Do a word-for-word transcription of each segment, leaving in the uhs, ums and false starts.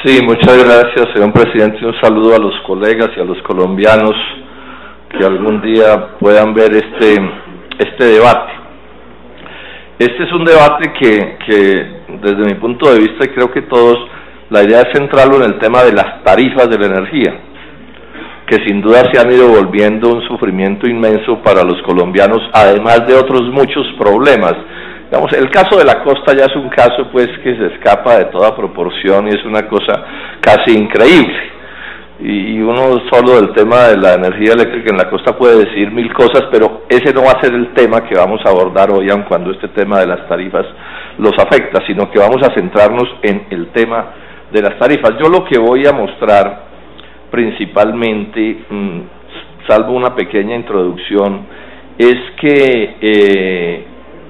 Sí, muchas gracias, señor presidente. Un saludo a los colegas y a los colombianos que algún día puedan ver este, este debate. Este es un debate que, que, desde mi punto de vista, y creo que todos, la idea es centrarlo en el tema de las tarifas de la energía, que sin duda se han ido volviendo un sufrimiento inmenso para los colombianos, además de otros muchos problemas. Digamos, el caso de la costa ya es un caso pues que se escapa de toda proporción y es una cosa casi increíble. Y uno solo del tema de la energía eléctrica en la costa puede decir mil cosas, pero ese no va a ser el tema que vamos a abordar hoy, aun cuando este tema de las tarifas los afecta, sino que vamos a centrarnos en el tema de las tarifas. Yo lo que voy a mostrar principalmente, mmm, salvo una pequeña introducción, es que eh,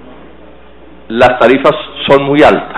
las tarifas son muy altas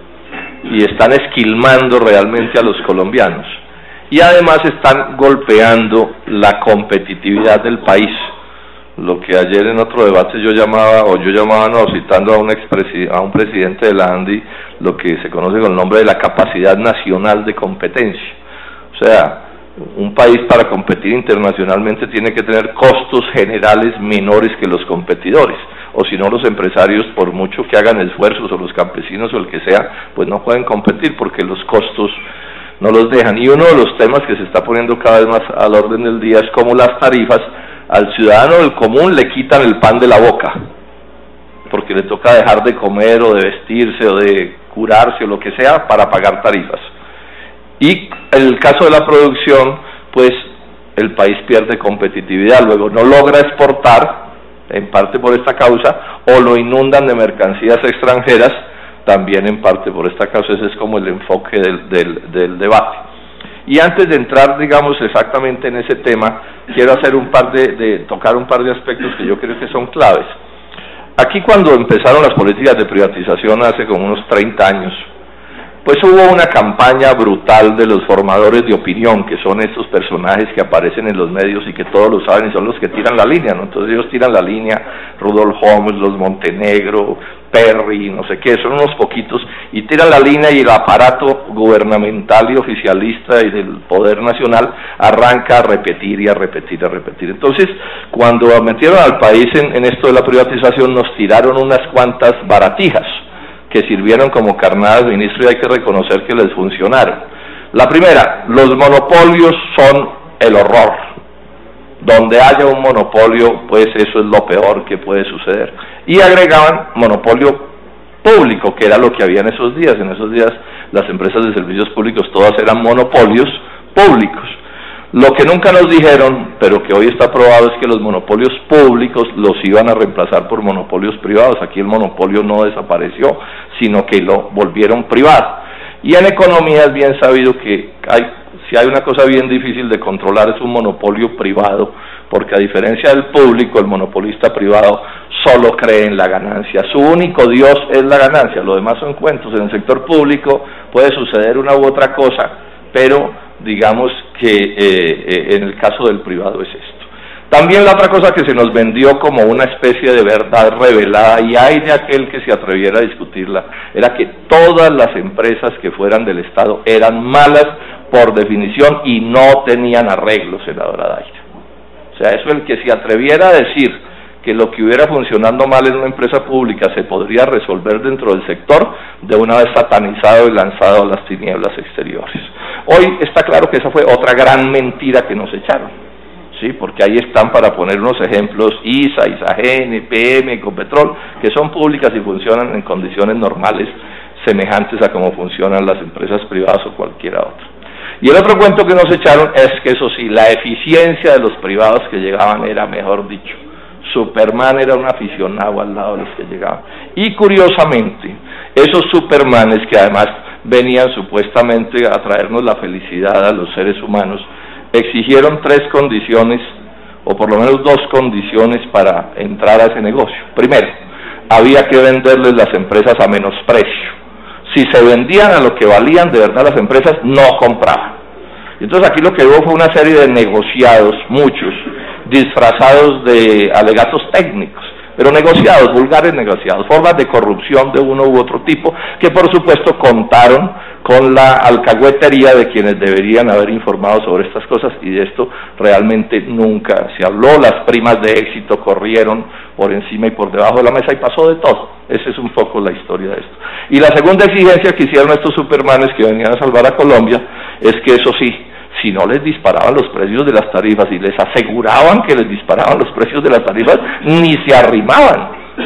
y están esquilmando realmente a los colombianos y además están golpeando la competitividad del país, lo que ayer en otro debate yo llamaba, o yo llamaba no, citando a un, a un presidente de la ANDI, lo que se conoce con el nombre de la capacidad nacional de competencia. O sea, un país para competir internacionalmente tiene que tener costos generales menores que los competidores, o si no los empresarios, por mucho que hagan esfuerzos, o los campesinos o el que sea, pues no pueden competir porque los costos no los dejan. Y uno de los temas que se está poniendo cada vez más al orden del día es cómo las tarifas al ciudadano del común le quitan el pan de la boca, porque le toca dejar de comer o de vestirse o de curarse o lo que sea para pagar tarifas. Y en el caso de la producción, pues el país pierde competitividad, luego no logra exportar, en parte por esta causa, o lo inundan de mercancías extranjeras, también en parte por esta causa. Ese es como el enfoque del, del, del debate. Y antes de entrar, digamos, exactamente en ese tema, quiero hacer un par de, de, tocar un par de aspectos que yo creo que son claves. Aquí cuando empezaron las políticas de privatización hace como unos treinta años, pues hubo una campaña brutal de los formadores de opinión, que son estos personajes que aparecen en los medios y que todos lo saben y son los que tiran la línea, ¿no? Entonces ellos tiran la línea, Rudolf Holmes, los Montenegro, Perry, no sé qué, son unos poquitos, y tiran la línea y el aparato gubernamental y oficialista y del poder nacional arranca a repetir y a repetir y a repetir. Entonces, cuando metieron al país en, en esto de la privatización, nos tiraron unas cuantas baratijas que sirvieron como carnadas de ministro y hay que reconocer que les funcionaron. La primera, los monopolios son el horror. Donde haya un monopolio, pues eso es lo peor que puede suceder. Y agregaban monopolio público, que era lo que había en esos días. En esos días las empresas de servicios públicos todas eran monopolios públicos. Lo que nunca nos dijeron, pero que hoy está probado, es que los monopolios públicos los iban a reemplazar por monopolios privados. Aquí el monopolio no desapareció, sino que lo volvieron privado. Y en economía es bien sabido que hay, si hay una cosa bien difícil de controlar es un monopolio privado, porque a diferencia del público, el monopolista privado solo cree en la ganancia. Su único Dios es la ganancia, lo demás son cuentos. En el sector público puede suceder una u otra cosa, pero digamos que eh, eh, en el caso del privado es esto. También la otra cosa que se nos vendió como una especie de verdad revelada, y hay de aquel que se atreviera a discutirla, era que todas las empresas que fueran del Estado eran malas por definición y no tenían arreglo, senadora Daira. O sea, eso, el que se atreviera a decir que lo que hubiera funcionando mal en una empresa pública se podría resolver dentro del sector, de una vez satanizado y lanzado a las tinieblas exteriores. Hoy está claro que esa fue otra gran mentira que nos echaron, sí, porque ahí están, para poner unos ejemplos, I S A, ISAGEN, E P M, Ecopetrol, que son públicas y funcionan en condiciones normales, semejantes a cómo funcionan las empresas privadas o cualquiera otra. Y el otro cuento que nos echaron es que, eso sí, la eficiencia de los privados que llegaban era, mejor dicho, Superman era un aficionado al lado de los que llegaban. Y curiosamente, esos Supermanes, que además venían supuestamente a traernos la felicidad a los seres humanos, exigieron tres condiciones, o por lo menos dos condiciones, para entrar a ese negocio. Primero, había que venderles las empresas a menos precio. Si se vendían a lo que valían de verdad las empresas, no compraban. Entonces aquí lo que hubo fue una serie de negociados, muchos, disfrazados de alegatos técnicos. pero negociados, vulgares negociados, formas de corrupción de uno u otro tipo, que por supuesto contaron con la alcahuetería de quienes deberían haber informado sobre estas cosas, y de esto realmente nunca se habló. Las primas de éxito corrieron por encima y por debajo de la mesa y pasó de todo. Esa es un poco la historia de esto. Y la segunda exigencia que hicieron estos supermanes que venían a salvar a Colombia es que, eso sí, si no les disparaban los precios de las tarifas y les aseguraban que les disparaban los precios de las tarifas, ni se arrimaban,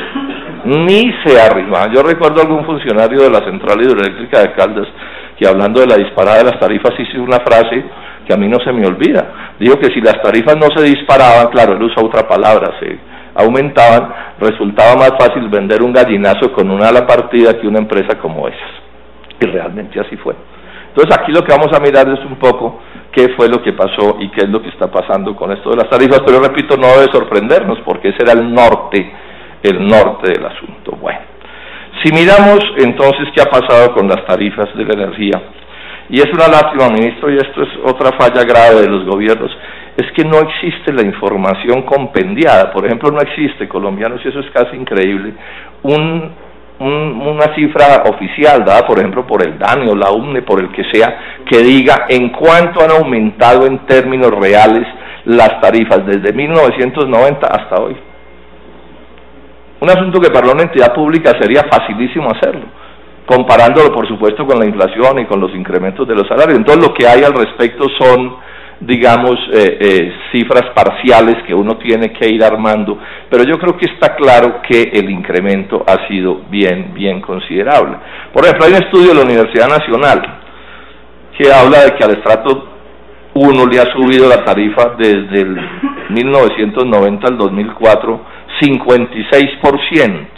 ni se arrimaban. Yo recuerdo algún funcionario de la Central Hidroeléctrica de Caldas que, hablando de la disparada de las tarifas, hizo una frase que a mí no se me olvida. Dijo que si las tarifas no se disparaban, claro, él usó otra palabra, se aumentaban, resultaba más fácil vender un gallinazo con una ala partida que una empresa como esas. Y realmente así fue. Entonces aquí lo que vamos a mirar es un poco qué fue lo que pasó y qué es lo que está pasando con esto de las tarifas, pero repito, no debe sorprendernos porque ese era el norte, el norte del asunto. Bueno, si miramos entonces qué ha pasado con las tarifas de la energía, y es una lástima, ministro, y esto es otra falla grave de los gobiernos, es que no existe la información compendiada. Por ejemplo, no existe, colombianos, y eso es casi increíble, un, un, una cifra oficial dada, por ejemplo, por el DANE o la U M N E, por el que sea, que diga en cuánto han aumentado en términos reales las tarifas desde mil novecientos noventa hasta hoy. Un asunto que para una entidad pública sería facilísimo hacerlo, comparándolo, por supuesto, con la inflación y con los incrementos de los salarios. Entonces, lo que hay al respecto son, digamos, eh, eh, cifras parciales que uno tiene que ir armando, pero yo creo que está claro que el incremento ha sido bien, bien considerable. Por ejemplo, hay un estudio de la Universidad Nacional que habla de que al estrato uno le ha subido la tarifa desde el mil novecientos noventa al dos mil cuatro cincuenta y seis por ciento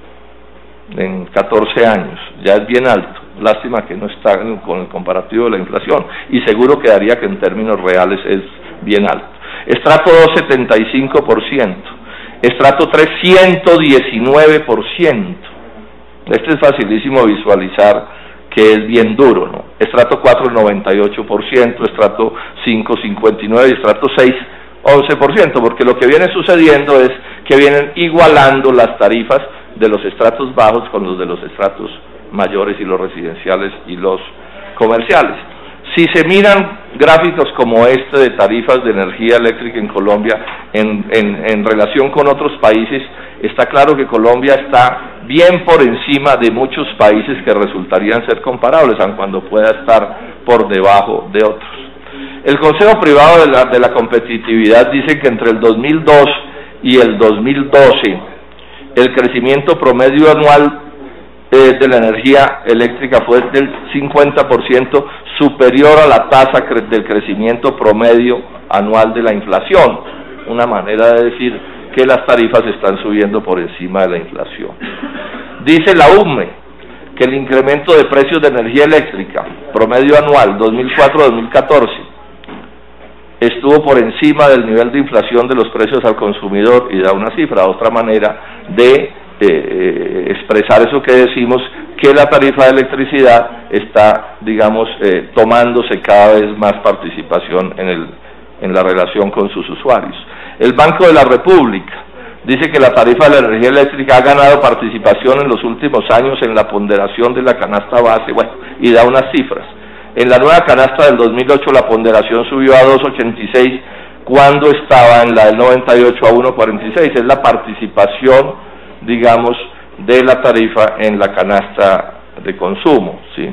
en catorce años, ya es bien alto. Lástima que no está con el comparativo de la inflación, y seguro quedaría que en términos reales es bien alto. Estrato dos, setenta y cinco por ciento, estrato tres, ciento diecinueve por ciento. Este es facilísimo visualizar que es bien duro, ¿no? Estrato cuatro, noventa y ocho por ciento, estrato cinco, cincuenta y nueve por ciento, y estrato seis, once por ciento, porque lo que viene sucediendo es que vienen igualando las tarifas de los estratos bajos con los de los estratos mayores y los residenciales y los comerciales. Si se miran gráficos como este de tarifas de energía eléctrica en Colombia en, en, en relación con otros países, está claro que Colombia está bien por encima de muchos países que resultarían ser comparables, aun cuando pueda estar por debajo de otros. El Consejo Privado de la, de la Competitividad dice que entre el dos mil dos y el dos mil doce el crecimiento promedio anual eh, de la energía eléctrica fue del cincuenta por ciento superior a la tasa cre del crecimiento promedio anual de la inflación. Una manera de decir que las tarifas están subiendo por encima de la inflación. Dice la U M E que el incremento de precios de energía eléctrica promedio anual dos mil cuatro a dos mil catorce estuvo por encima del nivel de inflación de los precios al consumidor, y da una cifra, otra manera de eh, expresar eso que decimos, que la tarifa de electricidad está, digamos, eh, tomándose cada vez más participación en, el, en la relación con sus usuarios. El Banco de la República dice que la tarifa de la energía eléctrica ha ganado participación en los últimos años en la ponderación de la canasta base, bueno, y da unas cifras. En la nueva canasta del dos mil ocho la ponderación subió a dos ochenta y seis cuando estaba en la del noventa y ocho a uno cuarenta y seis, es la participación, digamos, de la tarifa en la canasta de consumo, ¿sí?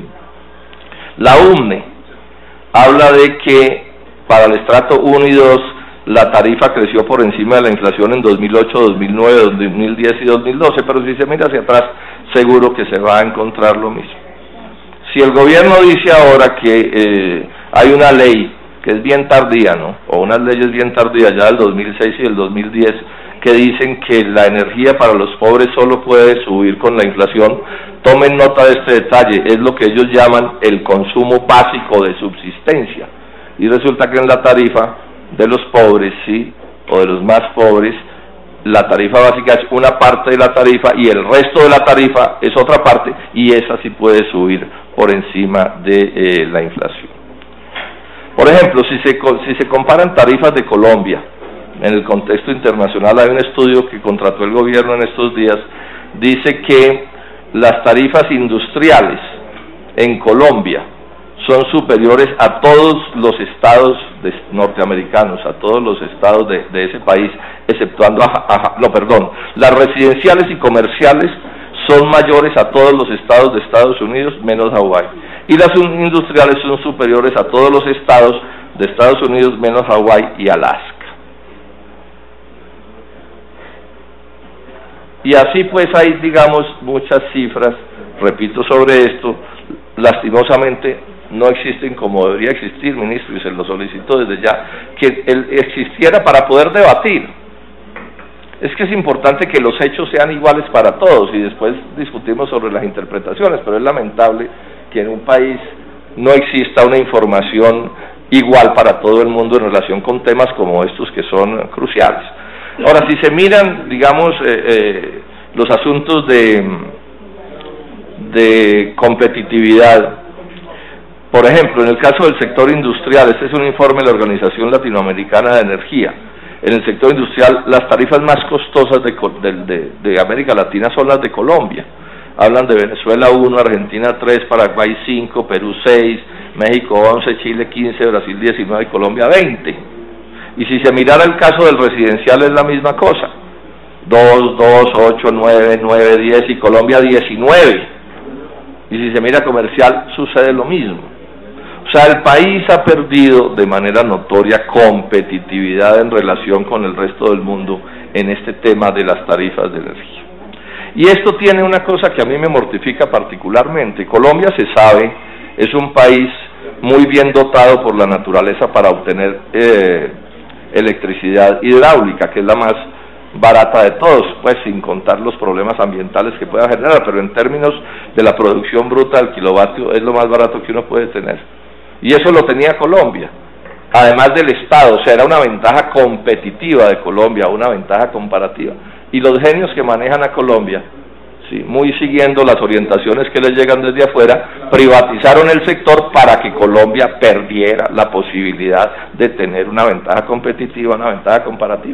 La U M N E habla de que para el estrato uno y dos la tarifa creció por encima de la inflación en dos mil ocho, dos mil nueve, dos mil diez y dos mil doce, pero si se mira hacia atrás seguro que se va a encontrar lo mismo. Si el gobierno dice ahora que eh, hay una ley que es bien tardía, ¿no?, o unas leyes bien tardías ya del dos mil seis y del dos mil diez, que dicen que la energía para los pobres solo puede subir con la inflación, tomen nota de este detalle, es lo que ellos llaman el consumo básico de subsistencia, y resulta que en la tarifa de los pobres, sí, o de los más pobres, la tarifa básica es una parte de la tarifa y el resto de la tarifa es otra parte, y esa sí puede subir por encima de eh, la inflación. Por ejemplo, si se, si se comparan tarifas de Colombia en el contexto internacional. Hay un estudio que contrató el gobierno en estos días, dice que las tarifas industriales en Colombia son superiores a todos los estados de, norteamericanos, a todos los estados de, de ese país, exceptuando a, a, no, perdón, las residenciales y comerciales son mayores a todos los estados de Estados Unidos, menos Hawái, y las industriales son superiores a todos los estados de Estados Unidos, menos Hawái y Alaska. Y así pues hay, digamos, muchas cifras, repito, sobre esto. Lastimosamente no existen como debería existir, ministro, y se lo solicito desde ya, que él existiera para poder debatir. Es que es importante que los hechos sean iguales para todos y después discutimos sobre las interpretaciones, pero es lamentable que en un país no exista una información igual para todo el mundo en relación con temas como estos que son cruciales. Ahora, si se miran, digamos, eh, eh, los asuntos de, de competitividad, por ejemplo, en el caso del sector industrial, este es un informe de la Organización Latinoamericana de Energía. En el sector industrial, las tarifas más costosas de, de, de, de América Latina son las de Colombia. Hablan de Venezuela uno, Argentina tres, Paraguay cinco, Perú seis, México once, Chile quince, Brasil diecinueve y Colombia veinte. Y si se mirara el caso del residencial es la misma cosa, dos, dos, ocho, nueve, nueve, diez y Colombia diecinueve. Y si se mira comercial sucede lo mismo. O sea, el país ha perdido de manera notoria competitividad en relación con el resto del mundo en este tema de las tarifas de energía. Y esto tiene una cosa que a mí me mortifica particularmente. Colombia, se sabe, es un país muy bien dotado por la naturaleza para obtener eh, electricidad hidráulica, que es la más barata de todos, pues sin contar los problemas ambientales que pueda generar, pero en términos de la producción bruta del kilovatio es lo más barato que uno puede tener. Y eso lo tenía Colombia, además del Estado, o sea, era una ventaja competitiva de Colombia, una ventaja comparativa. Y los genios que manejan a Colombia, sí, muy siguiendo las orientaciones que les llegan desde afuera, privatizaron el sector para que Colombia perdiera la posibilidad de tener una ventaja competitiva, una ventaja comparativa.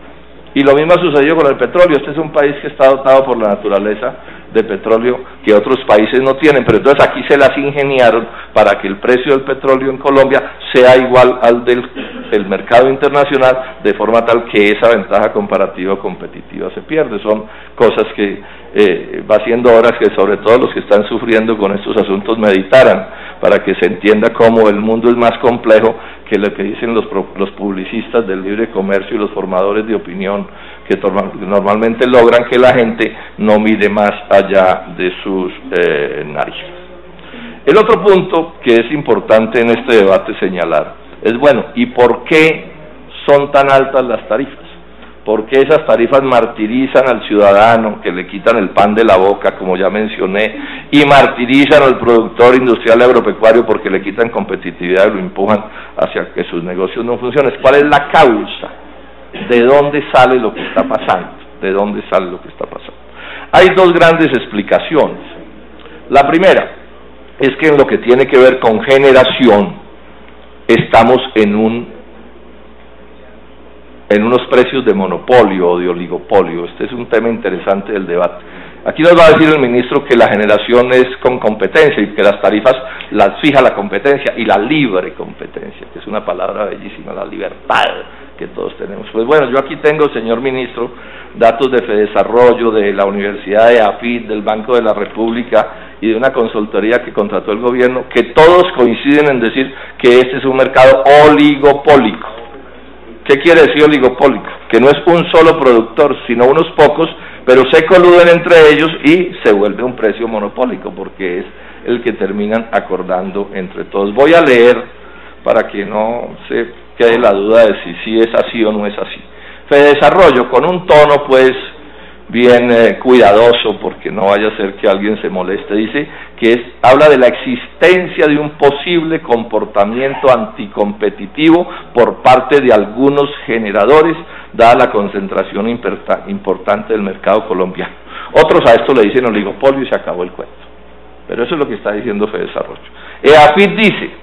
Y lo mismo ha sucedido con el petróleo. Este es un país que está dotado por la naturaleza de petróleo que otros países no tienen, pero entonces aquí se las ingeniaron para que el precio del petróleo en Colombia sea igual al del, del mercado internacional, de forma tal que esa ventaja comparativa o competitiva se pierde. Son cosas que eh, va siendo horas que sobre todo los que están sufriendo con estos asuntos meditaran, para que se entienda cómo el mundo es más complejo que lo que dicen los, los publicistas del libre comercio y los formadores de opinión, que normalmente logran que la gente no mire más allá de sus eh, narices. El otro punto que es importante en este debate señalar es, bueno, ¿y por qué son tan altas las tarifas? ¿Por qué esas tarifas martirizan al ciudadano, que le quitan el pan de la boca, como ya mencioné, y martirizan al productor industrial agropecuario porque le quitan competitividad y lo empujan hacia que sus negocios no funcionen? ¿Cuál es la causa? ¿De dónde sale lo que está pasando? ¿De dónde sale lo que está pasando? Hay dos grandes explicaciones. La primera es que en lo que tiene que ver con generación, estamos en un en unos precios de monopolio o de oligopolio. Este es un tema interesante del debate. Aquí nos va a decir el ministro que la generación es con competencia y que las tarifas las fija la competencia y la libre competencia, que es una palabra bellísima, la libertad que todos tenemos. Pues bueno, yo aquí tengo, señor ministro, datos de Fedesarrollo, de la Universidad de A F I D, del Banco de la República y de una consultoría que contrató el gobierno, que todos coinciden en decir que este es un mercado oligopólico. ¿Qué quiere decir oligopólico? Que no es un solo productor, sino unos pocos, pero se coluden entre ellos y se vuelve un precio monopólico, porque es el que terminan acordando entre todos. Voy a leer para que no se quede la duda de si sí es así o no es así. Fedesarrollo, con un tono pues bien eh, cuidadoso, porque no vaya a ser que alguien se moleste, dice que es, habla de la existencia de un posible comportamiento anticompetitivo por parte de algunos generadores, dada la concentración importante del mercado colombiano. Otros a esto le dicen oligopolio y se acabó el cuento. Pero eso es lo que está diciendo Fedesarrollo. E A F I D dice,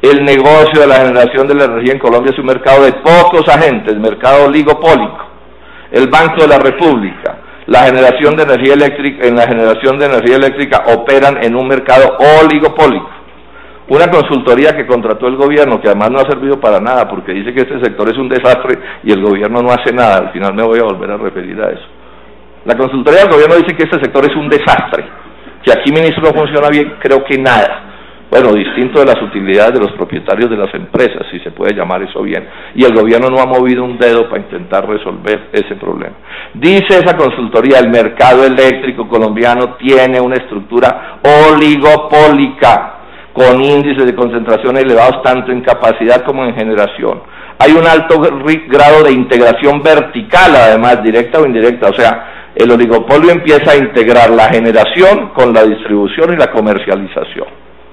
El negocio de la generación de la energía en Colombia es un mercado de pocos agentes, mercado oligopólico. El Banco de la República, la generación de energía eléctrica, en la generación de energía eléctrica operan en un mercado oligopólico. Una consultoría que contrató el gobierno, que además no ha servido para nada, porque dice que este sector es un desastre y el gobierno no hace nada. Al final me voy a volver a referir a eso. La consultoría del gobierno dice que este sector es un desastre, que aquí, ministro, no funciona bien, creo que nada. Bueno, distinto de las utilidades de los propietarios de las empresas, si se puede llamar eso bien, y el gobierno no ha movido un dedo para intentar resolver ese problema. Dice esa consultoría, el mercado eléctrico colombiano tiene una estructura oligopólica, con índices de concentración elevados tanto en capacidad como en generación. Hay un alto grado de integración vertical, además, directa o indirecta, o sea, el oligopolio empieza a integrar la generación con la distribución y la comercialización.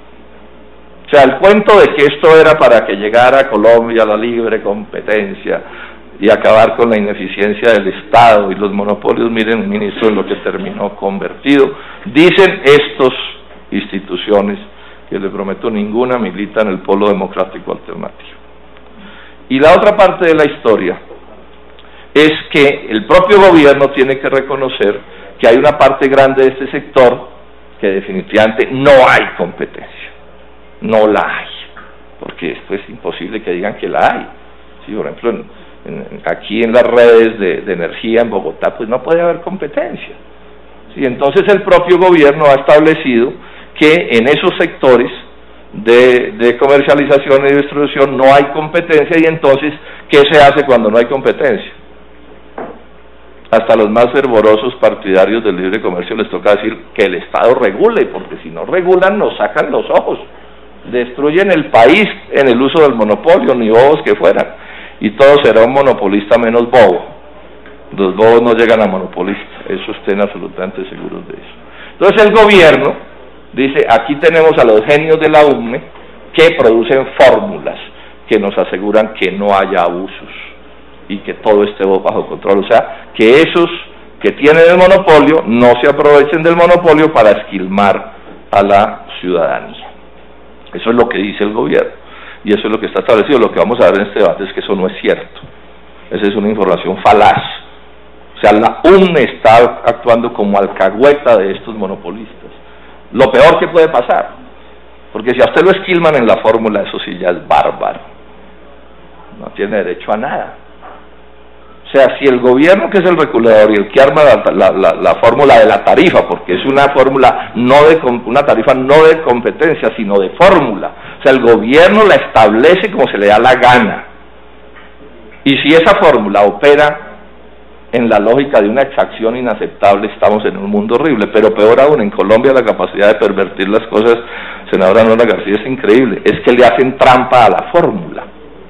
O sea, el cuento de que esto era para que llegara a Colombia la libre competencia y acabar con la ineficiencia del Estado y los monopolios, miren, ministro, en lo que terminó convertido. Dicen estas instituciones, que le prometo ninguna milita en el polo democrático alternativo. Y la otra parte de la historia es que el propio gobierno tiene que reconocer que hay una parte grande de este sector que definitivamente no hay competencia, no la hay, porque esto es imposible que digan que la hay. Sí, por ejemplo, en, en, aquí en las redes de, de energía en Bogotá, pues no puede haber competencia. Sí, entonces el propio gobierno ha establecido que en esos sectores de, de comercialización y distribución no hay competencia, y entonces, ¿qué se hace cuando no hay competencia? Hasta los más fervorosos partidarios del libre comercio les toca decir que el Estado regule, porque si no regulan nos sacan los ojos, destruyen el país en el uso del monopolio, ni bobos que fueran, y todo será un monopolista menos bobo. Los bobos no llegan a monopolistas, eso estén absolutamente seguros de eso. Entonces el gobierno dice, aquí tenemos a los genios de la U M E que producen fórmulas que nos aseguran que no haya abusos y que todo esté bajo control, o sea, que esos que tienen el monopolio no se aprovechen del monopolio para esquilmar a la ciudadanía. Eso es lo que dice el gobierno, y eso es lo que está establecido. Lo que vamos a ver en este debate es que eso no es cierto, esa es una información falaz. O sea, la U M E está actuando como alcahueta de estos monopolistas. Lo peor que puede pasar, porque si a usted lo esquilman en la fórmula, eso sí ya es bárbaro, no tiene derecho a nada. O sea, si el gobierno, que es el regulador y el que arma la, la, la, la fórmula de la tarifa, porque es una fórmula, no de una tarifa no de competencia, sino de fórmula, o sea, el gobierno la establece como se le da la gana, y si esa fórmula opera en la lógica de una exacción inaceptable, estamos en un mundo horrible. Pero peor aún, en Colombia la capacidad de pervertir las cosas, senadora Nora García, es increíble, es que le hacen trampa a la fórmula.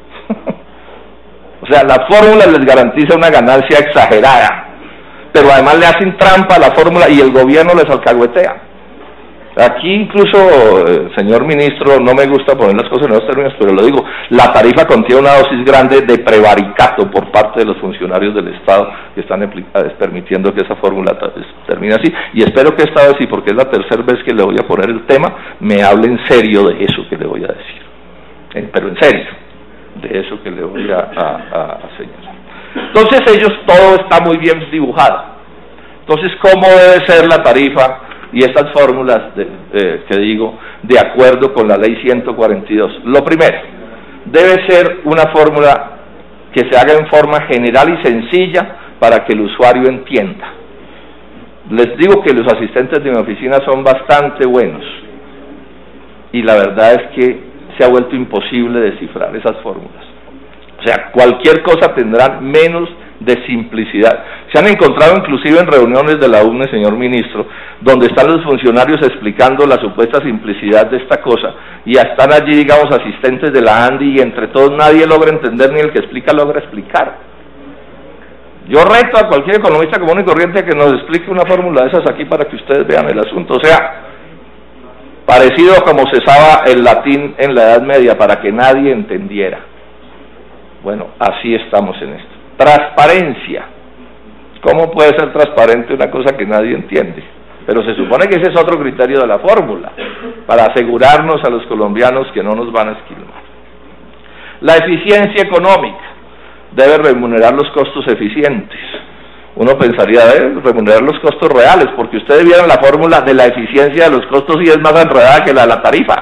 O sea, la fórmula les garantiza una ganancia exagerada, pero además le hacen trampa a la fórmula y el gobierno les alcahuetea. Aquí incluso, eh, señor ministro, no me gusta poner las cosas en esos términos, pero lo digo, la tarifa contiene una dosis grande de prevaricato por parte de los funcionarios del Estado que están permitiendo que esa fórmula termine así, y espero que esta vez sí, porque es la tercera vez que le voy a poner el tema, me hable en serio de eso que le voy a decir, eh, pero en serio, de eso que le voy a, a, a señalar. Entonces ellos, todo está muy bien dibujado. Entonces, ¿cómo debe ser la tarifa? Y estas fórmulas de, eh, que digo, de acuerdo con la ley ciento cuarenta y dos. Lo primero, debe ser una fórmula que se haga en forma general y sencilla para que el usuario entienda. Les digo que los asistentes de mi oficina son bastante buenos, y la verdad es que se ha vuelto imposible descifrar esas fórmulas. O sea, cualquier cosa tendrá menos de simplicidad. Se han encontrado inclusive en reuniones de la U M E, señor ministro, donde están los funcionarios explicando la supuesta simplicidad de esta cosa, y están allí, digamos, asistentes de la ANDI, y entre todos nadie logra entender, ni el que explica logra explicar. Yo reto a cualquier economista común y corriente a que nos explique una fórmula de esas aquí para que ustedes vean el asunto. O sea, parecido a como se usaba el latín en la Edad Media para que nadie entendiera. Bueno, así estamos en esto. Transparencia. ¿Cómo puede ser transparente una cosa que nadie entiende? Pero se supone que ese es otro criterio de la fórmula, para asegurarnos a los colombianos que no nos van a esquilmar. La eficiencia económica debe remunerar los costos eficientes. Uno pensaría, debe remunerar los costos reales, porque ustedes vieron la fórmula de la eficiencia de los costos y es más enredada que la de la tarifa.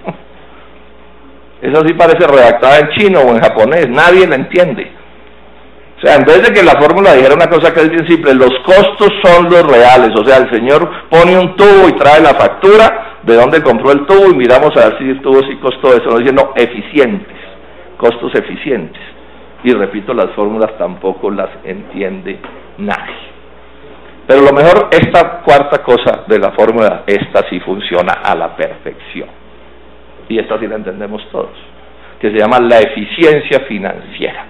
Eso sí parece redactada en chino o en japonés, nadie la entiende. O sea, en vez de que la fórmula dijera una cosa que es bien simple, los costos son los reales, o sea, el señor pone un tubo y trae la factura de dónde compró el tubo y miramos a ver si el tubo sí costó eso, no dice, no, eficientes, costos eficientes. Y repito, las fórmulas tampoco las entiende nadie. Pero lo mejor, esta cuarta cosa de la fórmula, esta sí funciona a la perfección. Y esta sí la entendemos todos, que se llama la eficiencia financiera.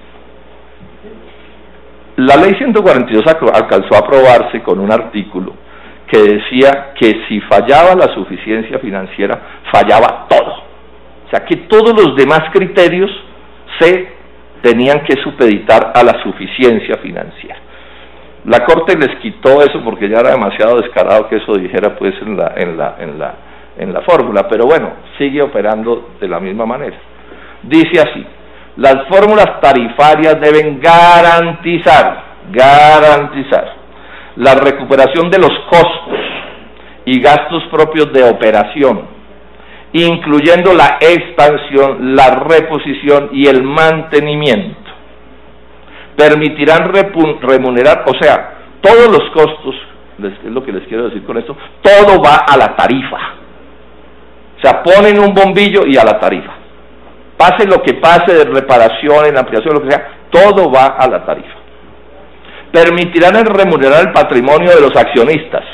La ley ciento cuarenta y dos alcanzó a aprobarse con un artículo que decía que si fallaba la suficiencia financiera, fallaba todo. O sea, que todos los demás criterios se tenían que supeditar a la suficiencia financiera. La Corte les quitó eso porque ya era demasiado descarado que eso dijera pues en la, en la, en la, en la fórmula, pero bueno, sigue operando de la misma manera. Dice así: las fórmulas tarifarias deben garantizar, garantizar la recuperación de los costos y gastos propios de operación, incluyendo la expansión, la reposición y el mantenimiento. Permitirán remunerar, o sea, todos los costos, es lo que les quiero decir con esto, todo va a la tarifa. O sea, ponen un bombillo y a la tarifa. Pase lo que pase de reparación, en ampliación, lo que sea, todo va a la tarifa. Permitirán el remunerar el patrimonio de los accionistas.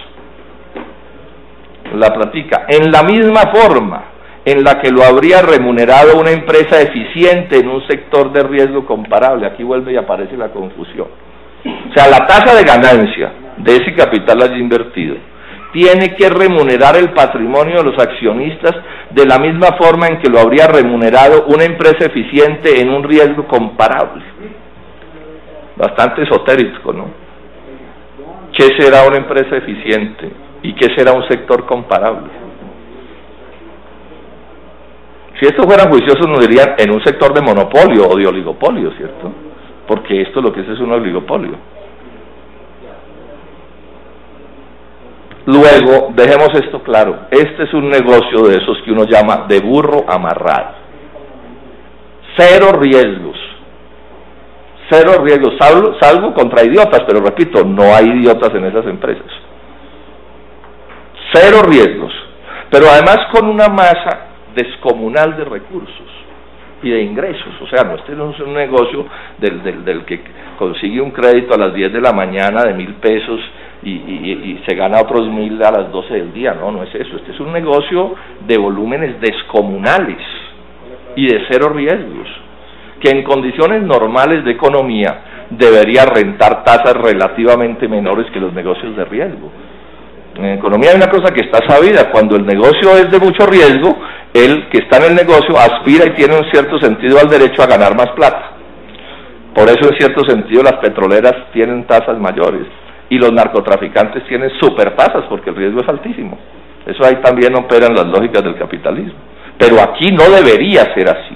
La platica, en la misma forma en la que lo habría remunerado una empresa eficiente en un sector de riesgo comparable. Aquí vuelve y aparece la confusión. O sea, la tasa de ganancia de ese capital allí invertido tiene que remunerar el patrimonio de los accionistas de la misma forma en que lo habría remunerado una empresa eficiente en un riesgo comparable. Bastante esotérico, ¿no? ¿Qué será una empresa eficiente y qué será un sector comparable? Si estos fueran juiciosos nos dirían en un sector de monopolio o de oligopolio, ¿cierto? Porque esto lo que es es un oligopolio. Luego, dejemos esto claro, este es un negocio de esos que uno llama de burro amarrado. Cero riesgos. Cero riesgos, salvo, salvo contra idiotas, pero repito, no hay idiotas en esas empresas. Cero riesgos, pero además con una masa descomunal de recursos y de ingresos. O sea, no este no es un negocio del, del, del que consigue un crédito a las diez de la mañana de mil pesos y, y, y se gana otros mil a las doce del día. No, no es eso. Este es un negocio de volúmenes descomunales y de cero riesgos, que en condiciones normales de economía debería rentar tasas relativamente menores que los negocios de riesgo. En economía hay una cosa que está sabida: cuando el negocio es de mucho riesgo, el que está en el negocio aspira y tiene un cierto sentido al derecho a ganar más plata. Por eso en cierto sentido las petroleras tienen tasas mayores y los narcotraficantes tienen supertasas porque el riesgo es altísimo. Eso ahí también operan las lógicas del capitalismo, pero aquí no debería ser así.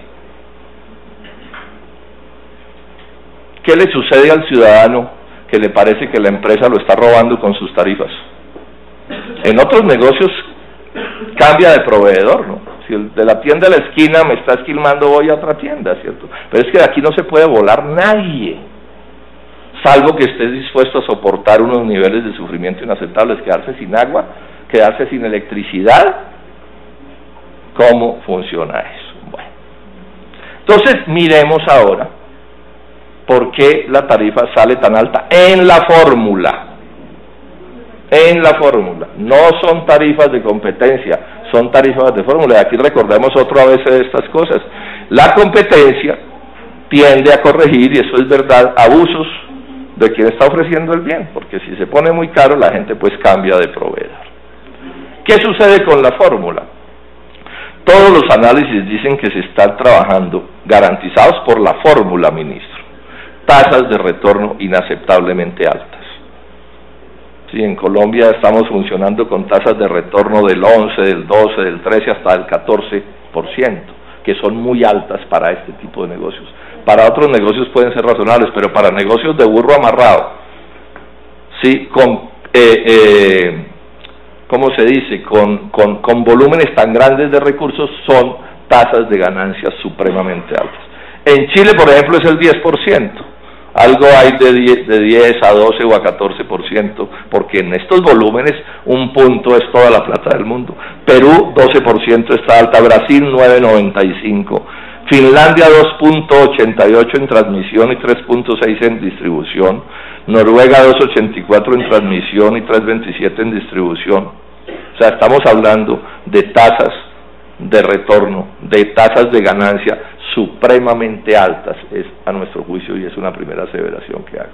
¿Qué le sucede al ciudadano que le parece que la empresa lo está robando con sus tarifas? En otros negocios cambia de proveedor, ¿no? Si el de la tienda de la esquina me está esquilmando, voy a otra tienda, ¿cierto? Pero es que de aquí no se puede volar nadie, salvo que estés dispuesto a soportar unos niveles de sufrimiento inaceptables, quedarse sin agua, quedarse sin electricidad. ¿Cómo funciona eso? Bueno, entonces miremos ahora por qué la tarifa sale tan alta en la fórmula. En la fórmula, no son tarifas de competencia, son tarifas de fórmula. Y aquí recordemos otra vez de estas cosas. La competencia tiende a corregir, y eso es verdad, abusos de quien está ofreciendo el bien, porque si se pone muy caro, la gente pues cambia de proveedor. ¿Qué sucede con la fórmula? Todos los análisis dicen que se están trabajando garantizados por la fórmula, ministro. Tasas de retorno inaceptablemente altas. Sí, en Colombia estamos funcionando con tasas de retorno del once, del doce, del trece hasta el catorce por ciento. que son muy altas para este tipo de negocios. Para otros negocios pueden ser razonables, pero para negocios de burro amarrado, sí, con, eh, eh, ¿cómo se dice? Con, con, con volúmenes tan grandes de recursos, son tasas de ganancias supremamente altas. En Chile, por ejemplo, es el diez por ciento. Algo hay de diez, de diez a doce o a catorce por ciento, porque en estos volúmenes un punto es toda la plata del mundo. Perú, doce por ciento está alta, Brasil, nueve punto noventa y cinco, Finlandia, dos punto ochenta y ocho en transmisión y tres punto seis en distribución, Noruega, dos punto ochenta y cuatro en transmisión y tres punto veintisiete en distribución. O sea, estamos hablando de tasas de retorno, de tasas de ganancia supremamente altas, es a nuestro juicio, y es una primera aseveración que hago,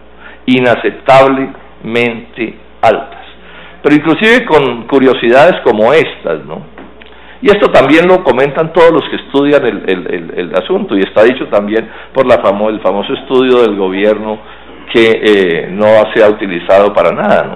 inaceptablemente altas, pero inclusive con curiosidades como estas, ¿no? Y esto también lo comentan todos los que estudian el, el, el, el asunto, y está dicho también por la famo, el famoso estudio del gobierno que eh, no se ha utilizado para nada,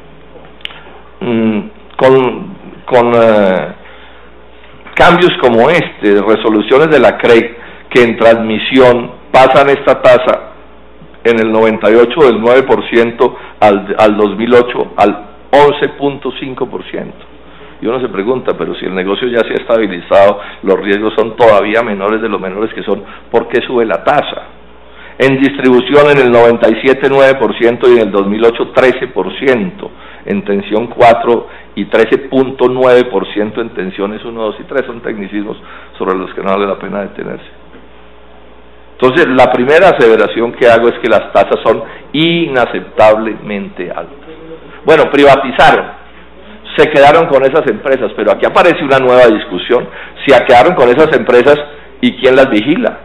¿no? Mm, con con eh, cambios como este, resoluciones de la C R E C, que en transmisión pasan esta tasa en el noventa y ocho del nueve por ciento al, al dos mil ocho al once punto cinco por ciento. Y uno se pregunta, pero si el negocio ya se ha estabilizado, los riesgos son todavía menores de los menores que son, ¿por qué sube la tasa? En distribución en el noventa y siete punto nueve por ciento y en el dos mil ocho trece por ciento, en tensión cuatro y trece punto nueve por ciento en tensiones uno, dos y tres, son tecnicismos sobre los que no vale la pena detenerse. Entonces, la primera aseveración que hago es que las tasas son inaceptablemente altas. Bueno, privatizaron, se quedaron con esas empresas, pero aquí aparece una nueva discusión. Se quedaron con esas empresas, ¿y quién las vigila?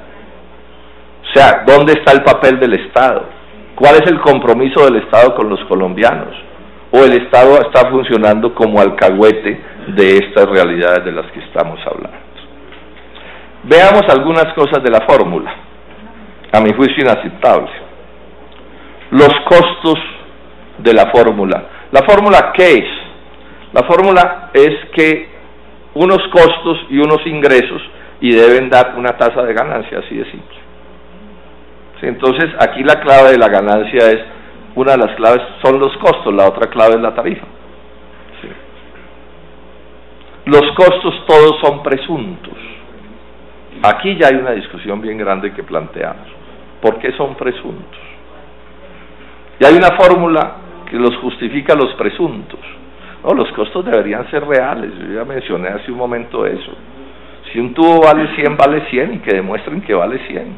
O sea, ¿dónde está el papel del Estado? ¿Cuál es el compromiso del Estado con los colombianos? ¿O el Estado está funcionando como alcahuete de estas realidades de las que estamos hablando? Veamos algunas cosas de la fórmula, a mi juicio inaceptable. Los costos de la fórmula. ¿La fórmula qué es? La fórmula es que unos costos y unos ingresos, y deben dar una tasa de ganancia, así de simple. ¿Sí? Entonces, aquí la clave de la ganancia es, una de las claves son los costos, la otra clave es la tarifa. ¿Sí? Los costos todos son presuntos. Aquí ya hay una discusión bien grande que planteamos. ¿Por qué son presuntos? Y hay una fórmula que los justifica los presuntos. No, los costos deberían ser reales. Yo ya mencioné hace un momento eso. Si un tubo vale cien, vale cien, y que demuestren que vale cien.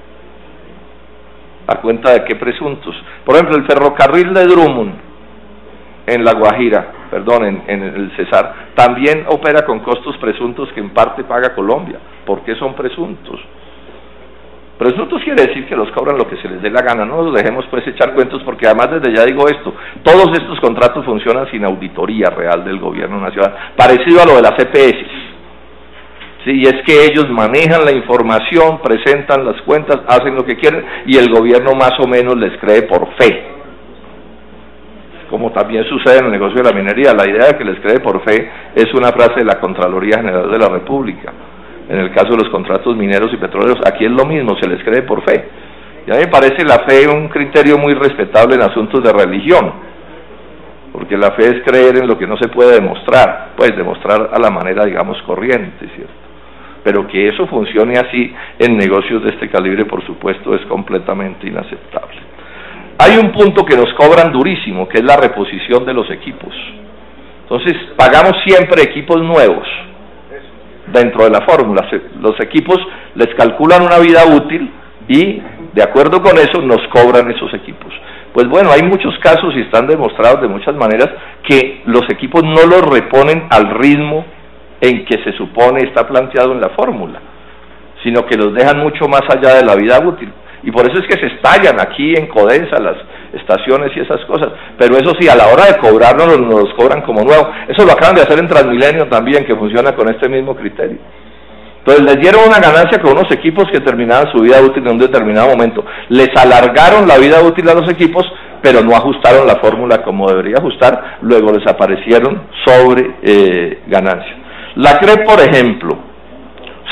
¿A cuenta de qué presuntos? Por ejemplo, el ferrocarril de Drummond en La Guajira, perdón, en, en el Cesar, también opera con costos presuntos que en parte paga Colombia. ¿Por qué son presuntos? Presuntos quiere decir que los cobran lo que se les dé la gana. No nos dejemos pues echar cuentos, porque además desde ya digo esto, todos estos contratos funcionan sin auditoría real del gobierno nacional, parecido a lo de las E P S. Sí, y es que ellos manejan la información, presentan las cuentas, hacen lo que quieren, y el gobierno más o menos les cree por fe. Como también sucede en el negocio de la minería, la idea de que les cree por fe es una frase de la Contraloría General de la República. En el caso de los contratos mineros y petroleros, aquí es lo mismo, se les cree por fe. Y a mí me parece la fe un criterio muy respetable en asuntos de religión, porque la fe es creer en lo que no se puede demostrar, pues demostrar a la manera, digamos, corriente, ¿cierto? Pero que eso funcione así en negocios de este calibre, por supuesto, es completamente inaceptable. Hay un punto que nos cobran durísimo, que es la reposición de los equipos. Entonces, pagamos siempre equipos nuevos dentro de la fórmula. Los equipos les calculan una vida útil y, de acuerdo con eso, nos cobran esos equipos. Pues bueno, hay muchos casos, y están demostrados de muchas maneras, que los equipos no los reponen al ritmo en que se supone está planteado en la fórmula, sino que los dejan mucho más allá de la vida útil. Y por eso es que se estallan aquí en Codensa las estaciones y esas cosas. Pero eso sí, a la hora de cobrarnos, nos los cobran como nuevo. Eso lo acaban de hacer en Transmilenio también, que funciona con este mismo criterio. Entonces les dieron una ganancia con unos equipos que terminaban su vida útil en un determinado momento. Les alargaron la vida útil a los equipos, pero no ajustaron la fórmula como debería ajustar. Luego les aparecieron sobre eh, ganancias. La C R E, por ejemplo, o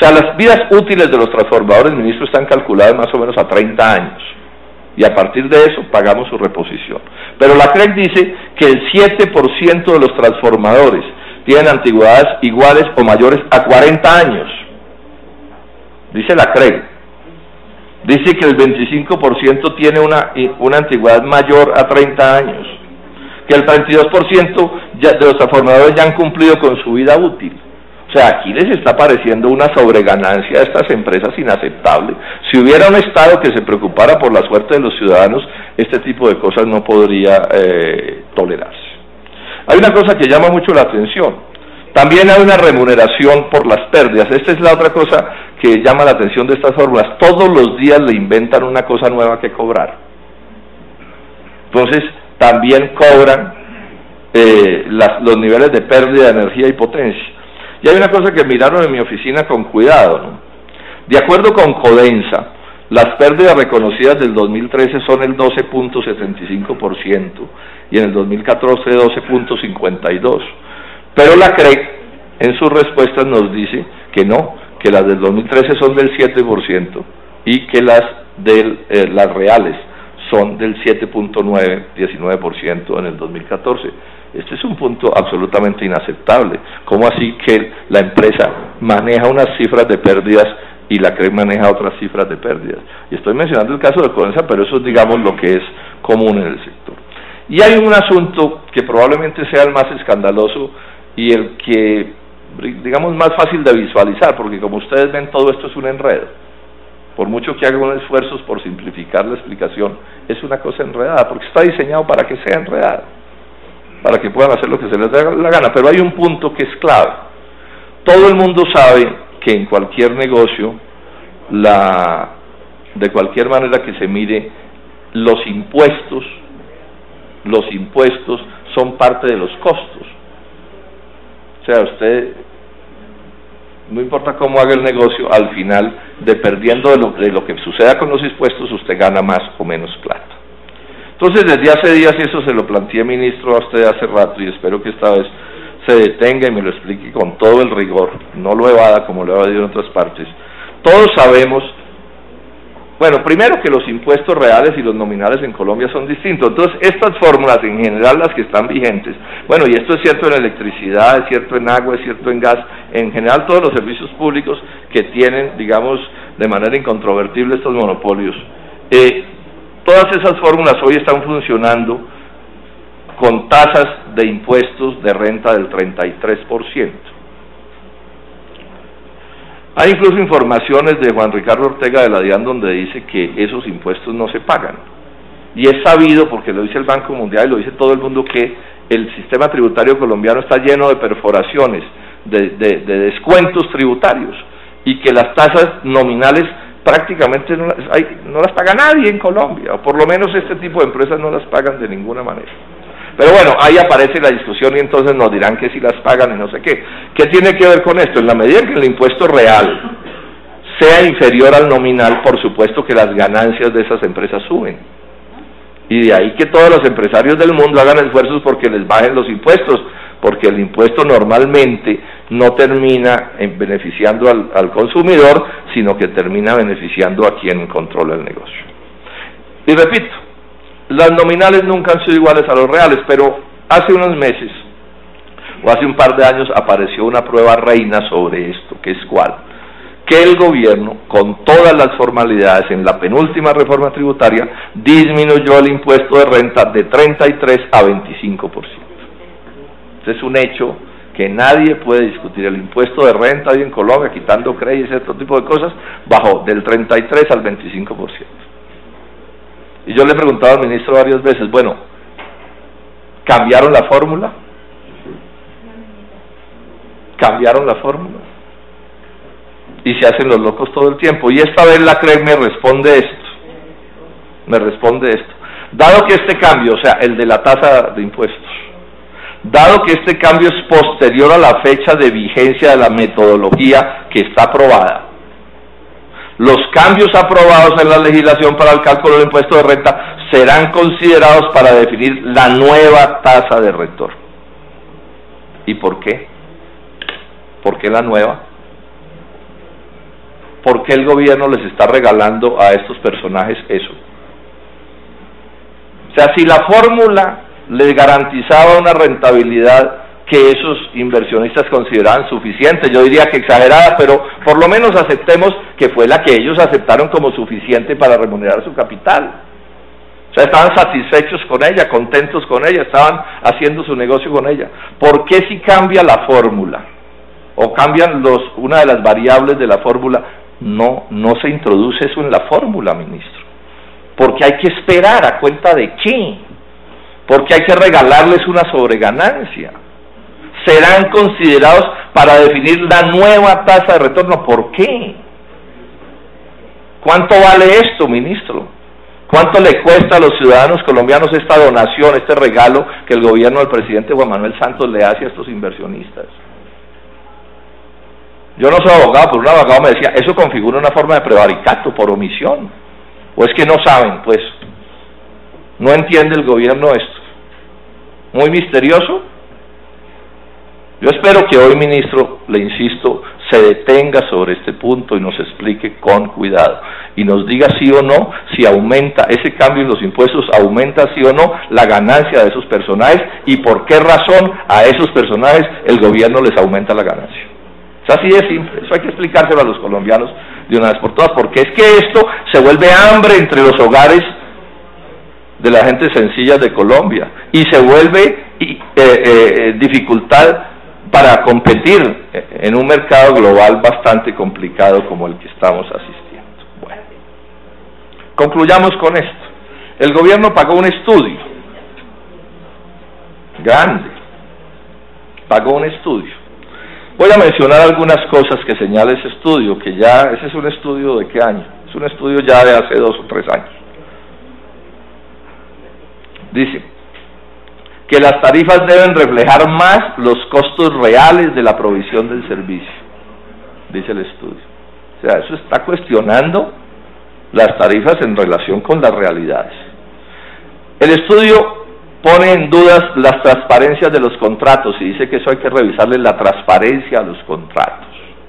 O sea, las vidas útiles de los transformadores, ministro, están calculadas más o menos a treinta años. Y a partir de eso pagamos su reposición. Pero la C R E C dice que el siete por ciento de los transformadores tienen antigüedades iguales o mayores a cuarenta años. Dice la C R E C. Dice que el veinticinco por ciento tiene una, una antigüedad mayor a treinta años. Que el treinta y dos por ciento ya, de los transformadores ya han cumplido con su vida útil. O sea, aquí les está apareciendo una sobreganancia a estas empresas inaceptable. Si hubiera un Estado que se preocupara por la suerte de los ciudadanos, este tipo de cosas no podría eh, tolerarse. Hay una cosa que llama mucho la atención. También hay una remuneración por las pérdidas. Esta es la otra cosa que llama la atención de estas fórmulas. Todos los días le inventan una cosa nueva que cobrar. Entonces, también cobran eh, las, los niveles de pérdida de energía y potencia. Y hay una cosa que miraron en mi oficina con cuidado, ¿no? De acuerdo con Codensa, las pérdidas reconocidas del dos mil trece son el doce punto setenta y cinco por ciento y en el dos mil catorce doce punto cincuenta y dos por ciento. Pero la C R E C en sus respuestas nos dice que no, que las del dos mil trece son del siete por ciento y que las, del, eh, las reales son del siete punto nueve, diecinueve por ciento en el dos mil catorce. Este es un punto absolutamente inaceptable. ¿Cómo así que la empresa maneja unas cifras de pérdidas y la C R E C maneja otras cifras de pérdidas? Y estoy mencionando el caso de Codensa, pero eso es, digamos, lo que es común en el sector. Y hay un asunto que probablemente sea el más escandaloso y el que, digamos, más fácil de visualizar, porque como ustedes ven, todo esto es un enredo. Por mucho que hagan esfuerzos por simplificar la explicación, es una cosa enredada, porque está diseñado para que sea enredada, para que puedan hacer lo que se les dé la gana. Pero hay un punto que es clave. Todo el mundo sabe que en cualquier negocio, la, de cualquier manera que se mire, los impuestos, los impuestos son parte de los costos. O sea, usted, no importa cómo haga el negocio, al final, dependiendo de lo, de lo que suceda con los impuestos, usted gana más o menos plata. Entonces, desde hace días, y eso se lo planteé, ministro, a usted hace rato, y espero que esta vez se detenga y me lo explique con todo el rigor, no lo evada como lo he evadido en otras partes. Todos sabemos, bueno, primero que los impuestos reales y los nominales en Colombia son distintos. Entonces, estas fórmulas, en general las que están vigentes, bueno, y esto es cierto en electricidad, es cierto en agua, es cierto en gas, en general todos los servicios públicos que tienen, digamos, de manera incontrovertible estos monopolios, eh, todas esas fórmulas hoy están funcionando con tasas de impuestos de renta del treinta y tres por ciento. Hay incluso informaciones de Juan Ricardo Ortega de la DIAN donde dice que esos impuestos no se pagan. Y es sabido, porque lo dice el Banco Mundial y lo dice todo el mundo, que el sistema tributario colombiano está lleno de perforaciones, de, de, de descuentos tributarios, y que las tasas nominales prácticamente no las, hay, no las paga nadie en Colombia, o por lo menos este tipo de empresas no las pagan de ninguna manera. Pero bueno, ahí aparece la discusión y entonces nos dirán que si las pagan y no sé qué. ¿Qué tiene que ver con esto? En la medida en que el impuesto real sea inferior al nominal, por supuesto que las ganancias de esas empresas suben. Y de ahí que todos los empresarios del mundo hagan esfuerzos porque les bajen los impuestos, porque el impuesto normalmente no termina en beneficiando al, al consumidor, sino que termina beneficiando a quien controla el negocio. Y repito, las nominales nunca han sido iguales a los reales, pero hace unos meses, o hace un par de años, apareció una prueba reina sobre esto, que es cuál, que el gobierno, con todas las formalidades en la penúltima reforma tributaria, disminuyó el impuesto de renta de treinta y tres a veinticinco por ciento. Este es un hecho que nadie puede discutir. El impuesto de renta hoy en Colombia, quitando créditos y este tipo de cosas, bajó del treinta y tres al veinticinco por ciento. Y yo le he preguntado al ministro varias veces, bueno, ¿cambiaron la fórmula? ¿Cambiaron la fórmula? Y se hacen los locos todo el tiempo. Y esta vez la C R E C me responde esto, me responde esto. Dado que este cambio, o sea, el de la tasa de impuestos, dado que este cambio es posterior a la fecha de vigencia de la metodología que está aprobada, los cambios aprobados en la legislación para el cálculo del impuesto de renta serán considerados para definir la nueva tasa de retorno. ¿Y por qué? ¿Por qué la nueva? ¿por qué el gobierno les está regalando a estos personajes eso? O sea, si la fórmula les garantizaba una rentabilidad que esos inversionistas consideraban suficiente, yo diría que exagerada, pero por lo menos aceptemos que fue la que ellos aceptaron como suficiente para remunerar su capital. O sea, estaban satisfechos con ella, contentos con ella, estaban haciendo su negocio con ella. ¿Por qué si cambia la fórmula o cambian los, una de las variables de la fórmula, no, no se introduce eso en la fórmula, ministro? Porque hay que esperar, ¿a cuenta de qué? Porque hay que regalarles una sobreganancia. Serán considerados para definir la nueva tasa de retorno. ¿Por qué? ¿Cuánto vale esto, ministro? ¿Cuánto le cuesta a los ciudadanos colombianos esta donación, este regalo que el gobierno del presidente Juan Manuel Santos le hace a estos inversionistas? Yo no soy abogado, pero un abogado me decía, eso configura una forma de prevaricato por omisión. ¿O es que no saben, pues? ¿No entiende el gobierno esto? ¿Muy misterioso? Yo espero que hoy, ministro, le insisto, se detenga sobre este punto y nos explique con cuidado y nos diga sí o no, si aumenta ese cambio en los impuestos, aumenta sí o no la ganancia de esos personajes y por qué razón a esos personajes el gobierno les aumenta la ganancia. Es así de simple, eso hay que explicárselo a los colombianos de una vez por todas, porque es que esto se vuelve hambre entre los hogares de la gente sencilla de Colombia y se vuelve eh, eh, dificultad para competir en un mercado global bastante complicado como el que estamos asistiendo. Bueno, concluyamos con esto. El gobierno pagó un estudio grande, pagó un estudio. Voy a mencionar algunas cosas que señala ese estudio, que ya, ese es un estudio de qué año, es un estudio ya de hace dos o tres años. Dice que las tarifas deben reflejar más los costos reales de la provisión del servicio, dice el estudio. O sea, eso está cuestionando las tarifas en relación con las realidades. El estudio pone en dudas las transparencias de los contratos y dice que eso hay que revisarle la transparencia a los contratos.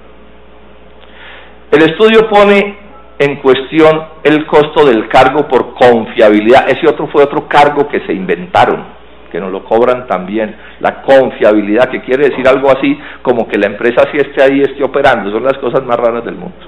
El estudio pone en cuestión el costo del cargo por confiabilidad. Ese otro fue otro cargo que se inventaron, que nos lo cobran también, la confiabilidad, que quiere decir algo así como que la empresa sí esté ahí, esté operando. Son las cosas más raras del mundo.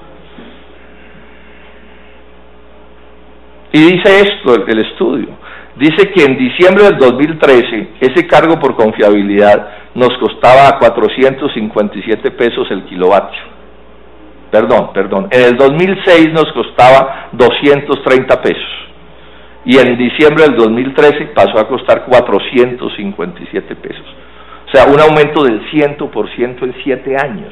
Y dice esto el, el estudio, dice que en diciembre del dos mil trece ese cargo por confiabilidad nos costaba cuatrocientos cincuenta y siete pesos el kilovatio. Perdón, perdón, en el dos mil seis nos costaba doscientos treinta pesos. Y en diciembre del dos mil trece pasó a costar cuatrocientos cincuenta y siete pesos. O sea, un aumento del cien por ciento en siete años.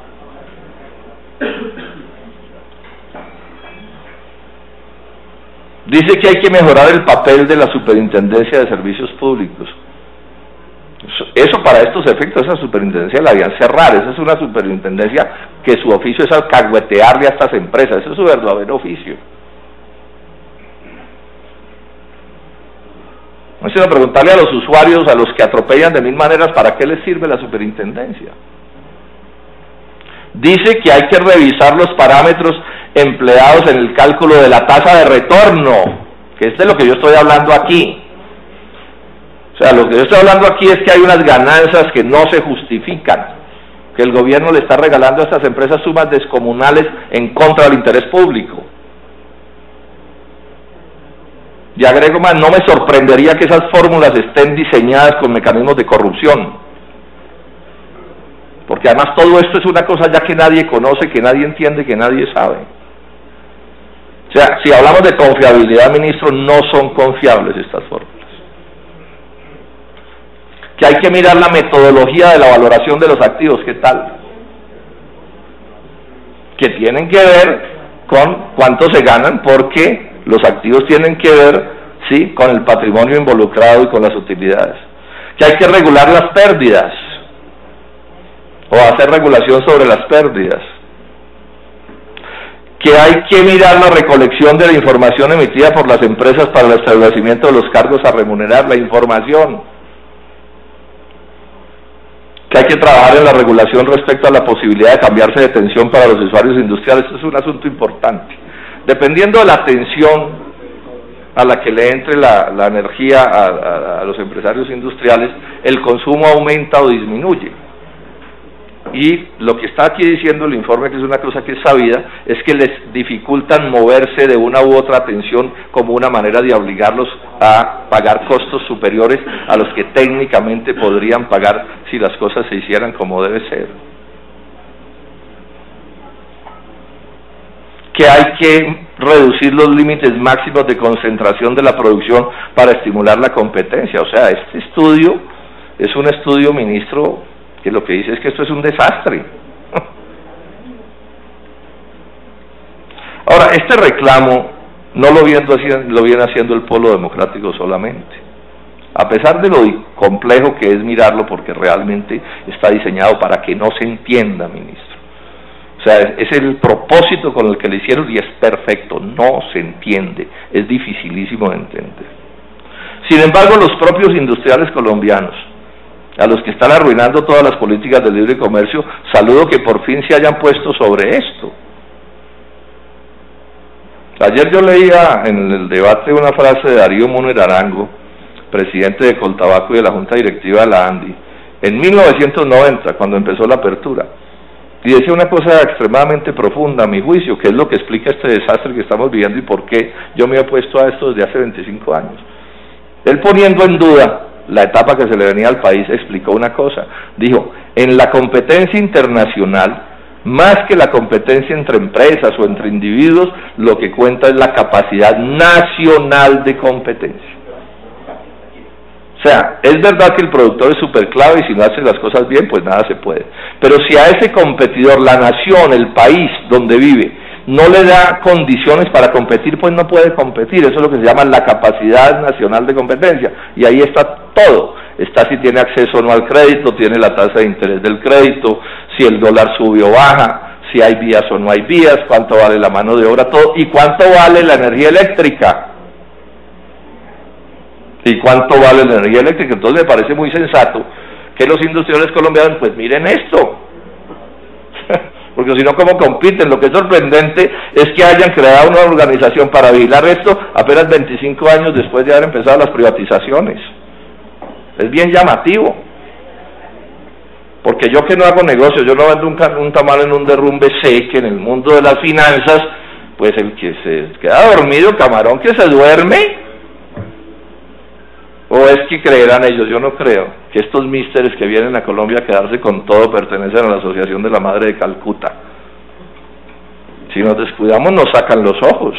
Dice que hay que mejorar el papel de la Superintendencia de Servicios Públicos. Eso, para estos efectos, esa superintendencia la habían cerrar. Esa es una superintendencia que su oficio es alcahuetearle a estas empresas. Ese es su verdadero oficio. No sino preguntarle a los usuarios, a los que atropellan de mil maneras, ¿para qué les sirve la superintendencia? Dice que hay que revisar los parámetros empleados en el cálculo de la tasa de retorno, que es de lo que yo estoy hablando aquí. O sea, lo que yo estoy hablando aquí es que hay unas ganancias que no se justifican, que el gobierno le está regalando a estas empresas sumas descomunales en contra del interés público. Y agrego más, no me sorprendería que esas fórmulas estén diseñadas con mecanismos de corrupción, porque además todo esto es una cosa ya que nadie conoce, que nadie entiende, que nadie sabe. O sea, si hablamos de confiabilidad, ministro, no son confiables estas fórmulas. Que hay que mirar la metodología de la valoración de los activos, ¿qué tal? Que tienen que ver con cuánto se ganan, porque los activos tienen que ver, sí, con el patrimonio involucrado y con las utilidades. Que hay que regular las pérdidas, o hacer regulación sobre las pérdidas. Que hay que mirar la recolección de la información emitida por las empresas para el establecimiento de los cargos a remunerar, la información. que hay que trabajar en la regulación respecto a la posibilidad de cambiarse de tensión para los usuarios industriales. Esto es un asunto importante. Dependiendo de la tensión a la que le entre la, la energía a, a, a los empresarios industriales, el consumo aumenta o disminuye. Y lo que está aquí diciendo el informe, que es una cosa que es sabida, es que les dificultan moverse de una u otra tensión como una manera de obligarlos a pagar costos superiores a los que técnicamente podrían pagar si las cosas se hicieran como debe ser. Que hay que reducir los límites máximos de concentración de la producción para estimular la competencia. O sea, este estudio es un estudio, ministro, que lo que dice es que esto es un desastre. Ahora, este reclamo no lo, viendo, lo viene haciendo el Polo Democrático solamente, a pesar de lo complejo que es mirarlo, porque realmente está diseñado para que no se entienda, ministro. O sea, es, es el propósito con el que lo hicieron y es perfecto, no se entiende, es dificilísimo de entender. Sin embargo, los propios industriales colombianos, a los que están arruinando todas las políticas de libre comercio, saludo que por fin se hayan puesto sobre esto. Ayer yo leía en el debate una frase de Darío Múnera Arango, presidente de Coltabaco y de la Junta Directiva de la ANDI, en mil novecientos noventa, cuando empezó la apertura, y decía una cosa extremadamente profunda, a mi juicio, que es lo que explica este desastre que estamos viviendo y por qué yo me he opuesto a esto desde hace veinticinco años. Él, poniendo en duda la etapa que se le venía al país, explicó una cosa, dijo: en la competencia internacional, más que la competencia entre empresas o entre individuos, lo que cuenta es la capacidad nacional de competencia. O sea, es verdad que el productor es súper clave y si no hace las cosas bien, pues nada se puede. Pero si a ese competidor, la nación, el país donde vive, no le da condiciones para competir, pues no puede competir. Eso es lo que se llama la capacidad nacional de competencia. Y ahí está todo. Está si tiene acceso o no al crédito, tiene la tasa de interés del crédito, si el dólar sube o baja, si hay vías o no hay vías, cuánto vale la mano de obra, todo, y cuánto vale la energía eléctrica. ¿Y cuánto vale la energía eléctrica? Entonces me parece muy sensato que los industriales colombianos, pues miren esto, porque si no, ¿cómo compiten? Lo que es sorprendente es que hayan creado una organización para vigilar esto apenas veinticinco años después de haber empezado las privatizaciones. Es bien llamativo, porque yo que no hago negocio, yo no vendo un, un tamal en un derrumbe, sé que en el mundo de las finanzas, pues el que se queda dormido, camarón que se duerme. ¿O es que creerán ellos? Yo no creo que estos místeres que vienen a Colombia a quedarse con todo pertenecen a la Asociación de la Madre de Calcuta. Si nos descuidamos nos sacan los ojos.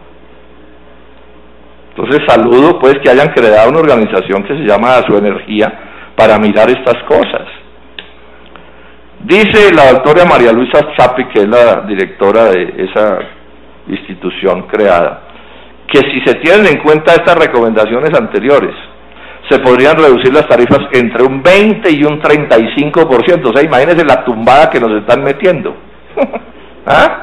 Entonces saludo pues que hayan creado una organización que se llama A Su Energía para mirar estas cosas. Dice la doctora María Luisa Zappi, que es la directora de esa institución creada, que si se tienen en cuenta estas recomendaciones anteriores, se podrían reducir las tarifas entre un veinte y un treinta y cinco por ciento. O sea, imagínense la tumbada que nos están metiendo. ¿Ah?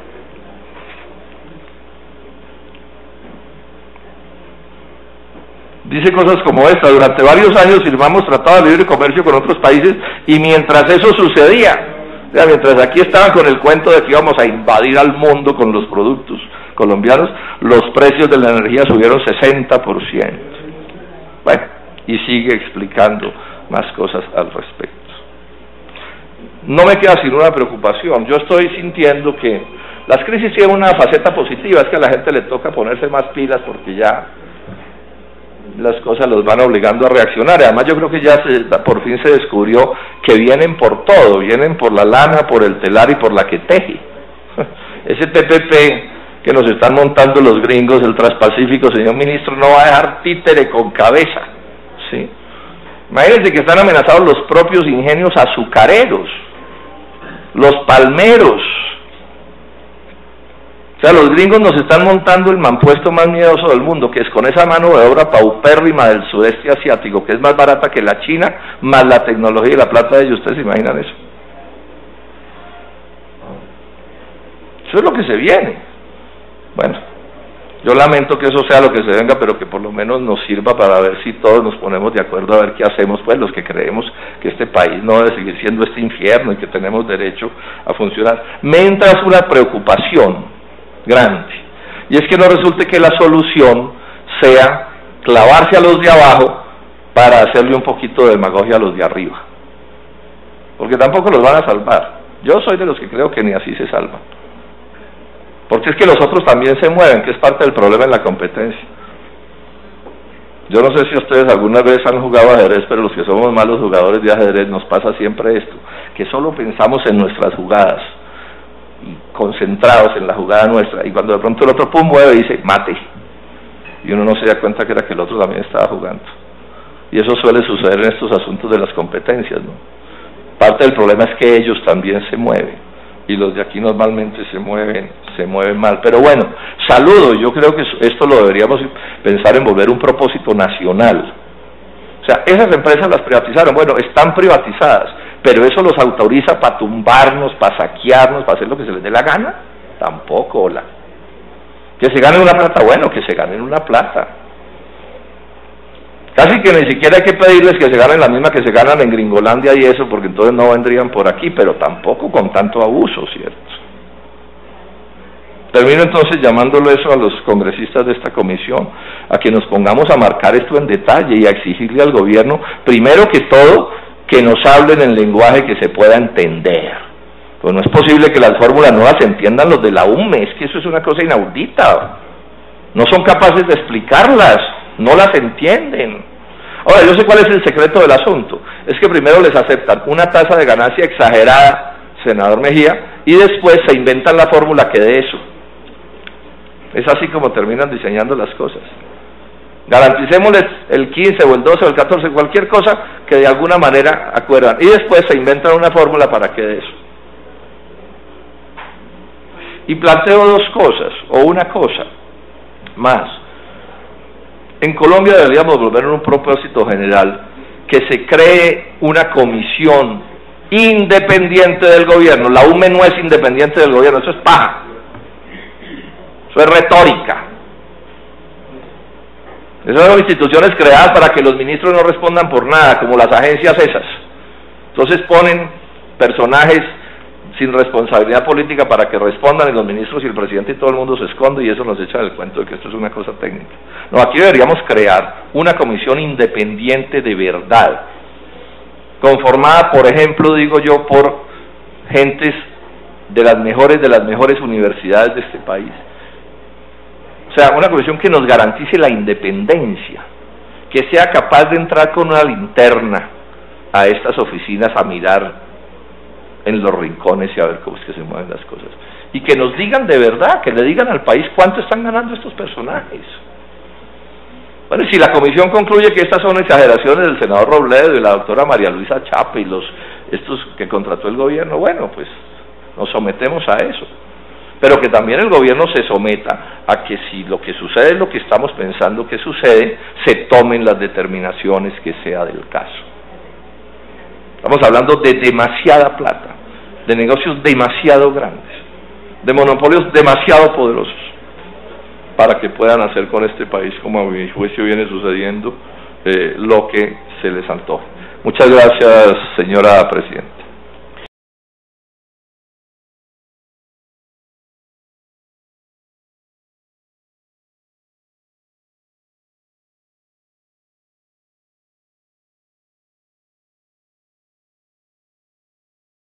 Dice cosas como esta: durante varios años firmamos tratados de libre comercio con otros países y mientras eso sucedía, o sea, mientras aquí estaban con el cuento de que íbamos a invadir al mundo con los productos colombianos, los precios de la energía subieron sesenta por ciento. Bueno, y sigue explicando más cosas al respecto. No me queda sino una preocupación. Yo estoy sintiendo que las crisis tienen una faceta positiva, es que a la gente le toca ponerse más pilas porque ya las cosas los van obligando a reaccionar. Además yo creo que ya se, por fin se descubrió que vienen por todo, vienen por la lana, por el telar y por la que teje. Ese T P P que nos están montando los gringos, el Transpacífico, señor ministro, no va a dejar títere con cabeza, ¿sí? Imagínense que están amenazados los propios ingenios azucareros, los palmeros. O sea, los gringos nos están montando el mampuesto más miedoso del mundo, que es con esa mano de obra paupérrima del sudeste asiático, que es más barata que la China, más la tecnología y la plata de ellos. ¿Ustedes se imaginan eso? Eso es lo que se viene. Bueno, Yo lamento que eso sea lo que se venga, pero que por lo menos nos sirva para ver si todos nos ponemos de acuerdo a ver qué hacemos, pues los que creemos que este país no debe seguir siendo este infierno y que tenemos derecho a funcionar. Me entra una preocupación grande, y es que no resulte que la solución sea clavarse a los de abajo para hacerle un poquito de demagogia a los de arriba, porque tampoco los van a salvar. Yo soy de los que creo que ni así se salvan, porque es que los otros también se mueven, que es parte del problema en la competencia. Yo no sé si ustedes alguna vez han jugado ajedrez, pero los que somos malos jugadores de ajedrez nos pasa siempre esto, que solo pensamos en nuestras jugadas, y concentrados en la jugada nuestra, y cuando de pronto el otro pum mueve y dice, mate, y uno no se da cuenta que era que el otro también estaba jugando. Y eso suele suceder en estos asuntos de las competencias, ¿no? Parte del problema es que ellos también se mueven, y los de aquí normalmente se mueven, se mueven mal. Pero bueno, saludo, yo creo que esto lo deberíamos pensar en volver un propósito nacional. O sea, esas empresas las privatizaron, bueno, están privatizadas, pero eso los autoriza para tumbarnos, para saquearnos, para hacer lo que se les dé la gana, tampoco, hola. Que se ganen una plata, bueno, que se ganen una plata. Casi que ni siquiera hay que pedirles que se ganen la misma que se ganan en Gringolandia y eso, porque entonces no vendrían por aquí, pero tampoco con tanto abuso, ¿cierto? Termino entonces llamándolo eso a los congresistas de esta comisión, a que nos pongamos a marcar esto en detalle y a exigirle al gobierno, primero que todo, que nos hablen en lenguaje que se pueda entender. Pues no es posible que las fórmulas no las entiendan los de la U M E, es que eso es una cosa inaudita. No son capaces de explicarlas, no las entienden. Ahora, yo sé cuál es el secreto del asunto, es que primero les aceptan una tasa de ganancia exagerada, senador Mejía, y después se inventan la fórmula que de eso. Es así como terminan diseñando las cosas. Garanticémosles el quince o el doce o el catorce, cualquier cosa que de alguna manera acuerdan, y después se inventan una fórmula para que de eso. Y planteo dos cosas, o una cosa más. En Colombia deberíamos volver a un propósito general, que se cree una comisión independiente del gobierno. La U M E no es independiente del gobierno, eso es paja, eso es retórica. Esas son instituciones creadas para que los ministros no respondan por nada, como las agencias esas. Entonces ponen personajes sin responsabilidad política para que respondan, y los ministros y el presidente y todo el mundo se esconde, y eso nos echa el cuento de que esto es una cosa técnica. No, aquí deberíamos crear una comisión independiente de verdad, conformada, por ejemplo, digo yo, por gentes de las mejores de las mejores universidades de este país. O sea, una comisión que nos garantice la independencia, que sea capaz de entrar con una linterna a estas oficinas a mirar en los rincones y a ver cómo es que se mueven las cosas, y que nos digan de verdad, que le digan al país cuánto están ganando estos personajes. Bueno, y si la comisión concluye que estas son exageraciones del senador Robledo y la doctora María Luisa Chape y los estos que contrató el gobierno, bueno, pues nos sometemos a eso, pero que también el gobierno se someta a que si lo que sucede es lo que estamos pensando que sucede, se tomen las determinaciones que sea del caso. Estamos hablando de demasiada plata, de negocios demasiado grandes, de monopolios demasiado poderosos, para que puedan hacer con este país, como a mi juicio viene sucediendo, eh, lo que se les antoje. Muchas gracias, señora Presidenta.